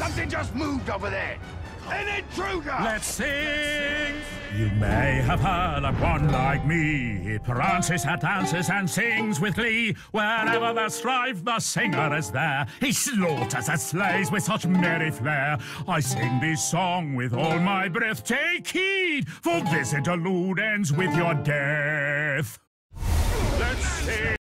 Something just moved over there. An intruder! Let's sing! You may have heard of one like me. He prances and dances and sings with glee. Wherever there's strife, the singer is there. He slaughters and slays with such merry flair. I sing this song with all my breath. Take heed, for this interlude ends with your death. Let's sing!